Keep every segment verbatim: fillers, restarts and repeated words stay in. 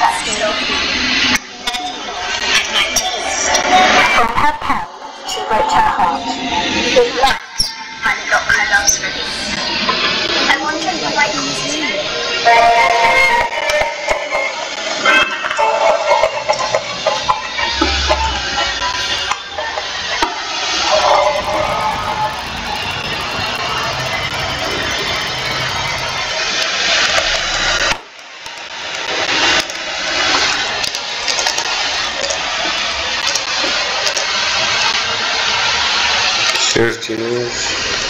stole the key. From her pen, she wrote her heart. With light, unlock her love's release. I wonder why he's leaving. Cheers, genius.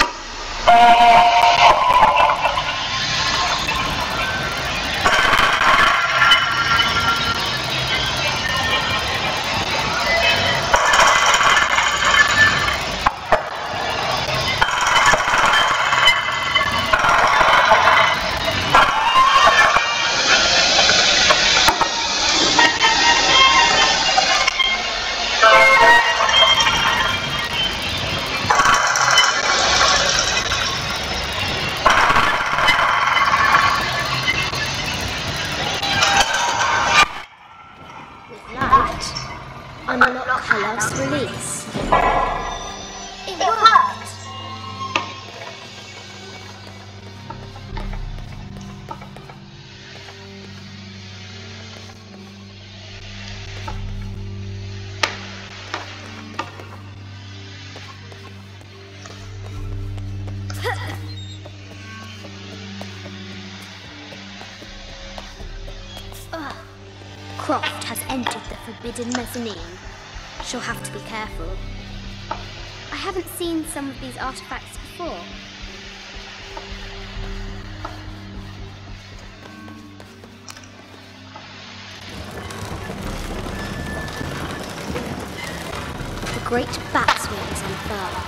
Unlock her love's release. It worked! Croft has entered the forbidden mezzanine. She'll have to be careful. I haven't seen some of these artifacts before. The great bat's wings unfurl.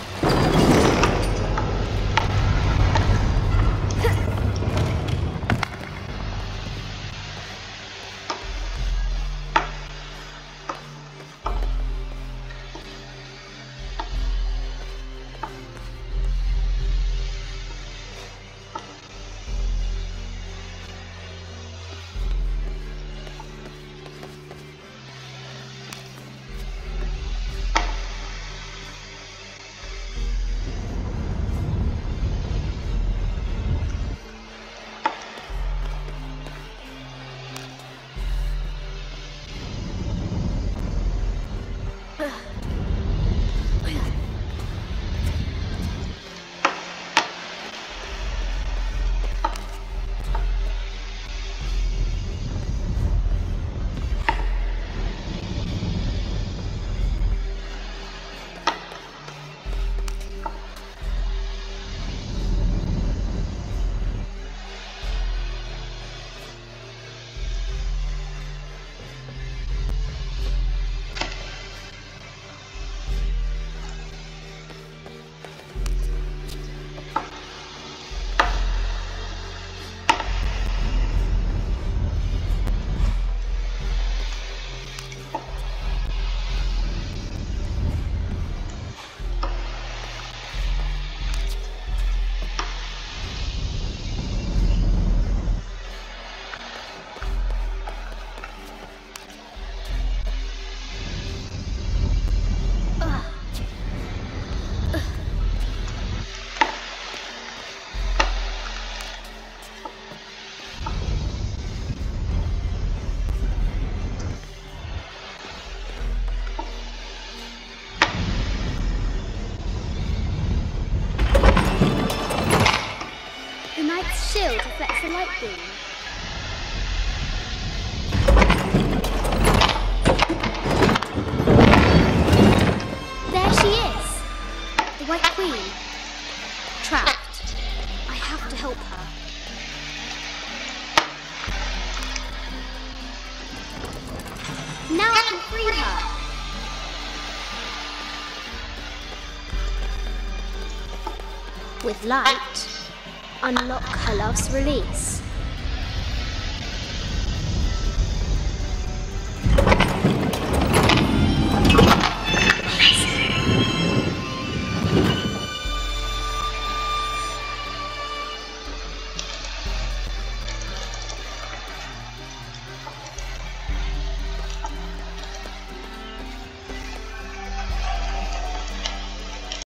Shield reflects the light beam. There she is! The White Queen. Trapped. I have to help her. Now I can free her! With light, unlock her love's release.